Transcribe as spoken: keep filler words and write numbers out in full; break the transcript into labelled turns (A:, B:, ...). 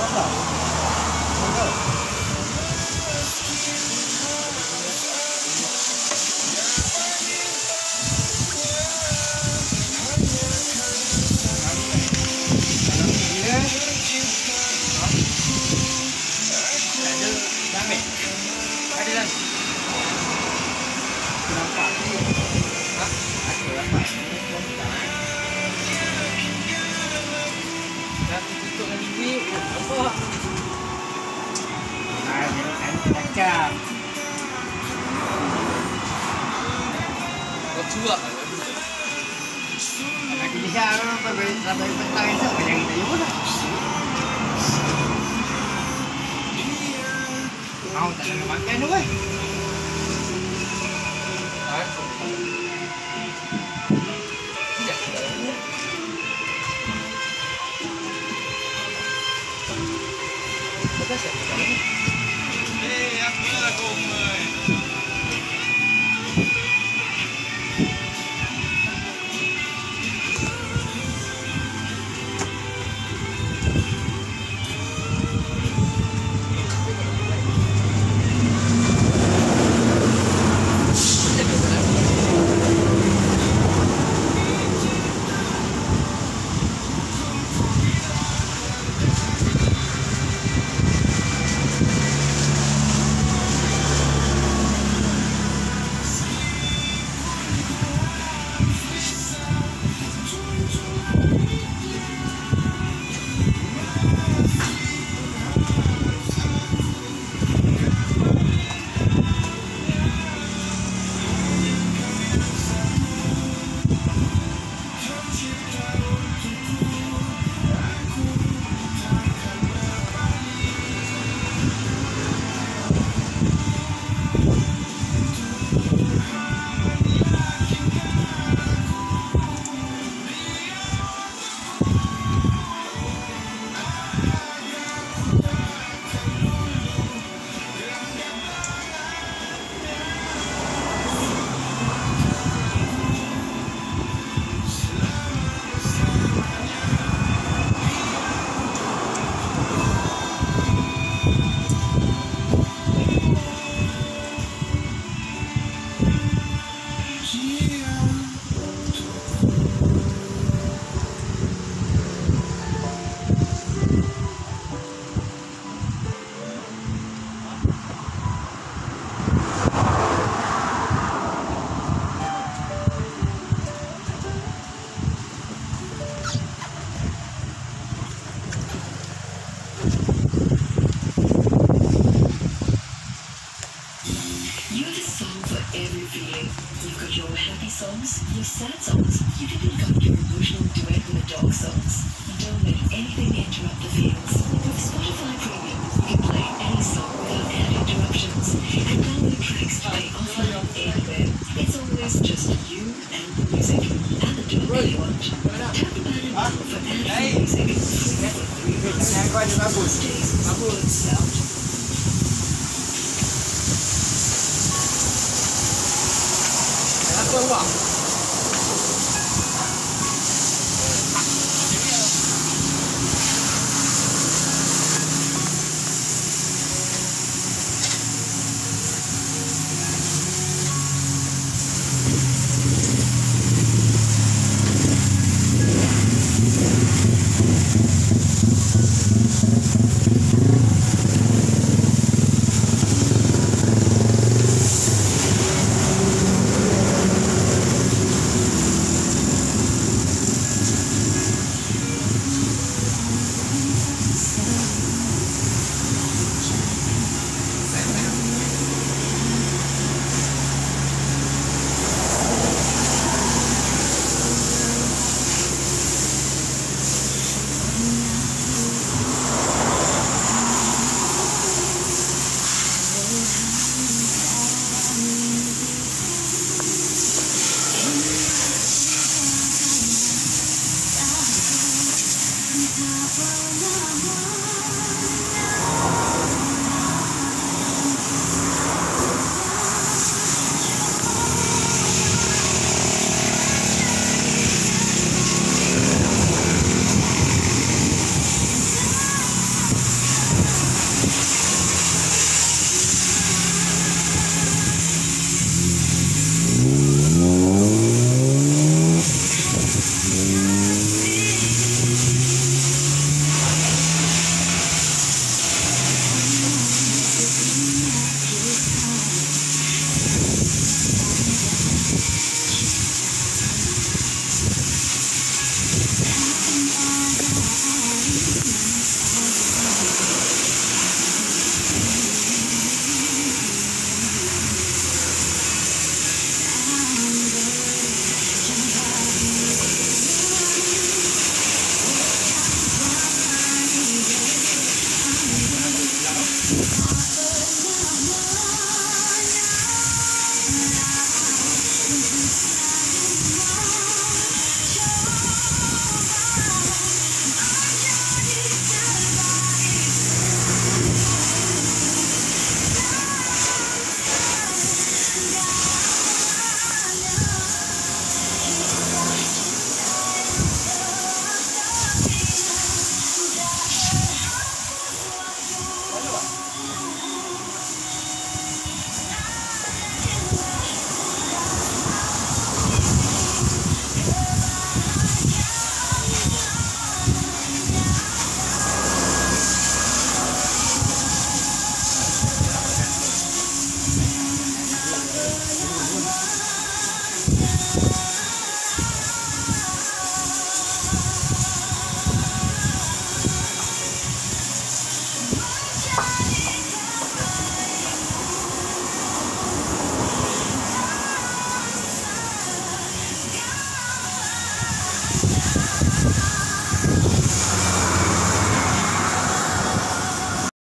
A: Cuak.
B: Nak kisah orang sampai sampai petang esok macam kita jumpa dah. Mau tak nak makan tu kan?
A: Eh, apa lah kau main?
C: Your happy songs, your sad songs, you can pick up your emotional duet with the dog songs. Don't let anything interrupt the feels. With Spotify Premium, you can play any song without any interruptions. And download tracks to play offline anywhere. It's always just you and the music, and the dog you want. Tap the button now for ad-free music. Free for three months. Stays good sound.